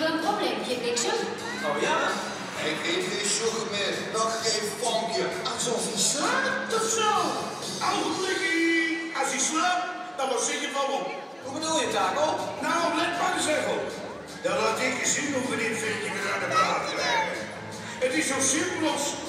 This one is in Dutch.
we een probleempje, Bliksem. Oh ja? Ik heb geen sugar meer, nog geen vonkje. Als of hij slaapt of zo. Ogenblikkie. Als hij slaapt, dan was ik het wel op. Hoe bedoel je, Taco? Nou, let maar eens even op. Dan laat ik je zien hoe we dit ventje weer aan de praat krijgen. Het is zo simpel als